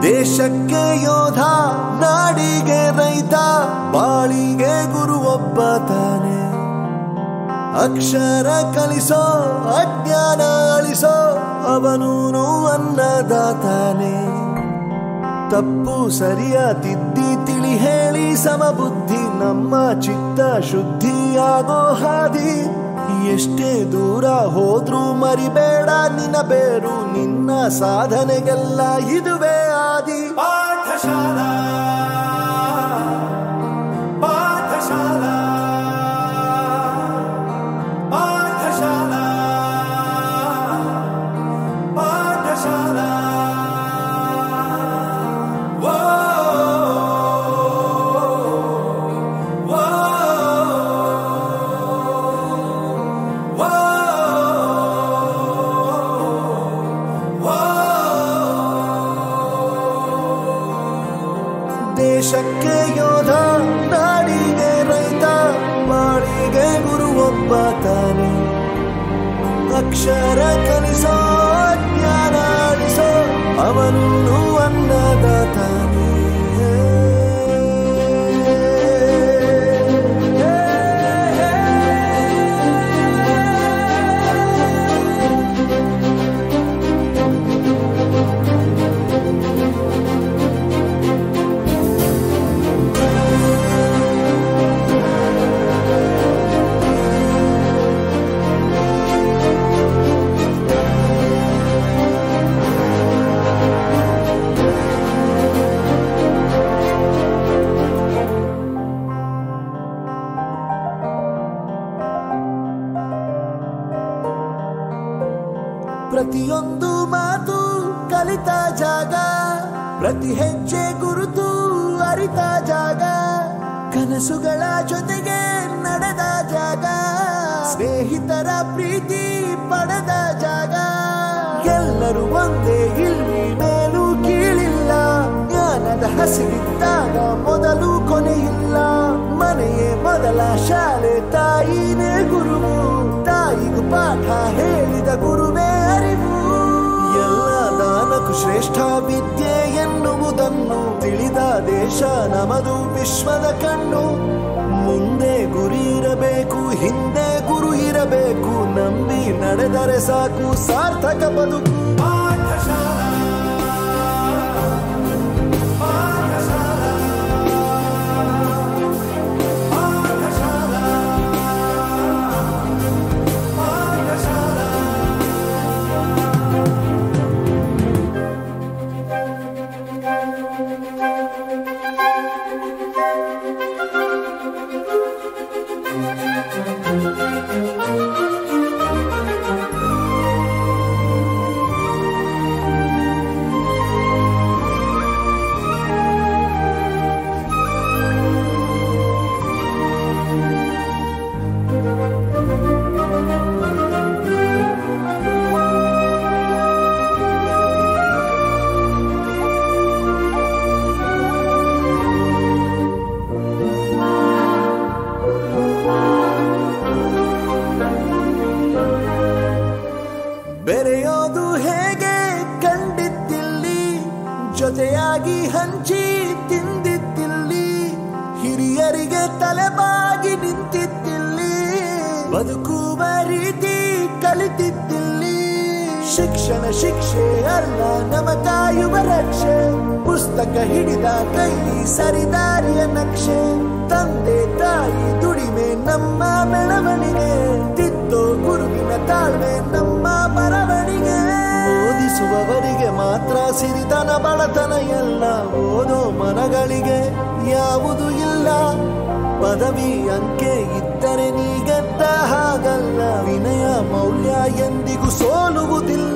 ದೇಶಕ್ಕೆ ಯೋಧ, ನಾಡಿಗೆ ರೈತ, ಬಾಳಿಗೆ ಗುರು ಒಬ್ಬ ತಾನೆ. ಅಕ್ಷರ ಕಲಿಸೋ, ಅಜ್ಞಾನ ಅಳಿಸೋ, ಅವನೂನು ಅನ್ನದಾತಾನೆ. ತಪ್ಪು ಸರಿಯ ತಿದ್ದಿ ತಿಳಿ ಹೇಳಿ ಸಮಬುದ್ಧಿ, ನಮ್ಮ ಚಿತ್ತ ಶುದ್ಧಿಯಾಗೋ ಹಾದಿ. ಎಷ್ಟೇ ದೂರ ಹೋದ್ರೂ ಮರಿಬೇಡ ನಿನ್ನ ಬೇರು, ನಿನ್ನ ಸಾಧನೆಗೆಲ್ಲ ಇದುವೇ ಆದಿ. ಪಾಠಶಾಲಾ ಪಾಠಶಾಲಾ ಪಾಠಶಾಲಾ ಪಾಠಶಾಲಾ. ದೇಶಕ್ಕೆ ಯೋಧ, ನಾಡಿಗೆ ರೈತ, ಬಾಳಿಗೆ ಗುರು ಒಬ್ಬ ತಾನೆ. ಅಕ್ಷರ ಕಲಿಸೋ, ಜ್ಞಾನ ಅಳಿಸೋ, ಅವನೂನು ಅನ್ನದಾತಾನೆ. ಪ್ರತಿಯೊಂದು ಮಾತು ಕಲಿತ ಜಾಗ, ಪ್ರತಿ ಹೆಜ್ಜೆ ಗುರುತು ಅರಿತ ಜಾಗ, ಕನಸುಗಳ ಜೊತೆಗೆ ನಡೆದ ಜಾಗ, ಸ್ನೇಹಿತರ ಪ್ರೀತಿ ಪಡೆದ ಜಾಗ. ಎಲ್ಲರೂ ಒಂದೇ, ಇಲ್ಲಿ ಮೇಲೂ ಕೀಳಿಲ್ಲ, ಜ್ಞಾನದ ಹಸಿರಿದ್ದಾಗ ಮೊದಲು ಕೊನೆಯಿಲ್ಲ. ಮನೆಯೇ ಮೊದಲ ಶಾಲೆ, ತಾಯಿನೇ ಗುರುವು, ತಾಯಿಗೂ ಪಾಠ ಹೇಳಿದ ಗುರುವೇ ಅರಿವು. ಎಲ್ಲ ದಾನಕ್ಕೂ ಶ್ರೇಷ್ಠ ವಿದ್ಯೆ ಎನ್ನುವುದನ್ನು ತಿಳಿದ ದೇಶ ನಮದು, ವಿಶ್ವದ ಕಣ್ಣು. ಮುಂದೆ ಗುರಿ ಇರಬೇಕು, ಹಿಂದೆ ಗುರು ಇರಬೇಕು, ನಂಬಿ ನಡೆದರೆ ಸಾಕು ಸಾರ್ಥಕ ಬದುಕು. ಪಾಠಶಾಲಾ ಬೆರೆಯೋದು ಹೇಗೆ ಕಂಡಿದ್ದಿಲ್ಲಿ, ಜೊತೆಯಾಗಿ ಹಂಚಿ ತಿಂದಿದ್ದಿಲ್ಲಿ, ಹಿರಿಯರಿಗೆ ತಲೆಬಾಗಿ ನಿಂತಿದ್ದಿಲ್ಲಿ, ಬದುಕುವ ರೀತಿ ಕಲಿತಿದ್ದಿಲ್ಲಿ. ಶಿಕ್ಷಣ ಶಿಕ್ಷೆ ಅಲ್ಲ, ನಮ ಕಾಯುವ ರಕ್ಷೆ, ಪುಸ್ತಕ ಹಿಡಿದ ಕೈ ಸರಿದಾರಿಯ ನಕ್ಷೆ. ತಂದೆ ತಾಯಿ ದುಡಿಮೆ ನಮ್ಮ ಬೆಳವಣಿಗೆ, ತಿದ್ದೋ ಗುರುವಿನ ತಾಳ್ಮೆ ನಮ್ಮ ಬರವಣಿಗೆ. ಓದಿಸುವವರಿಗೆ ಮಾತ್ರ ಸಿರಿತನ ಬಡತನ ಎಲ್ಲ, ಓದೋ ಮನಗಳಿಗೆ ಯಾವುದು ಇಲ್ಲ. ಪದವಿ ಅಂಕೆ ಇದ್ದರೆ ನೀ ಗೆದ್ದ ಹಾಗಲ್ಲ, ವಿನಯ ಮೌಲ್ಯ ಎಂದಿಗೂ ಸೋಲುವುದಿಲ್ಲ.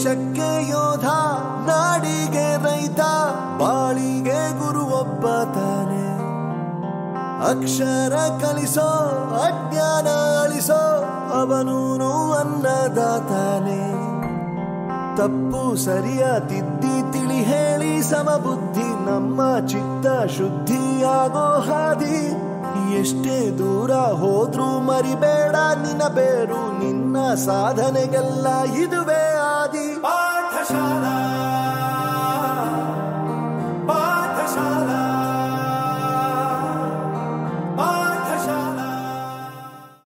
ದೇಶಕ್ಕೆ ಯೋಧ, ನಾಡಿಗೆ ರೈತ, ಬಾಳಿಗೆ ಗುರು ಒಬ್ಬ ತಾನೆ. ಅಕ್ಷರ ಕಲಿಸೋ, ಅಜ್ಞಾನ ಅಳಿಸೋ, ಅವನೂನು ಅನ್ನದಾತಾನೆ. ತಪ್ಪು ಸರಿಯ ತಿದ್ದಿ ತಿಳಿ ಹೇಳಿ ಸಮಬುದ್ಧಿ ನಮ್ಮ ಚಿತ್ತ ಶುದ್ಧಿಯಾಗೋ ಹಾದಿ. ಎಷ್ಟೇ ದೂರ ಹೋದ್ರೂ ಮರಿಬೇಡ ನಿನ್ನ ಬೇರು, ನಿನ್ನ ಸಾಧನೆಗೆಲ್ಲ ಇದುವೇ ಆದಿ. ಪಾಠಶಾಲಾ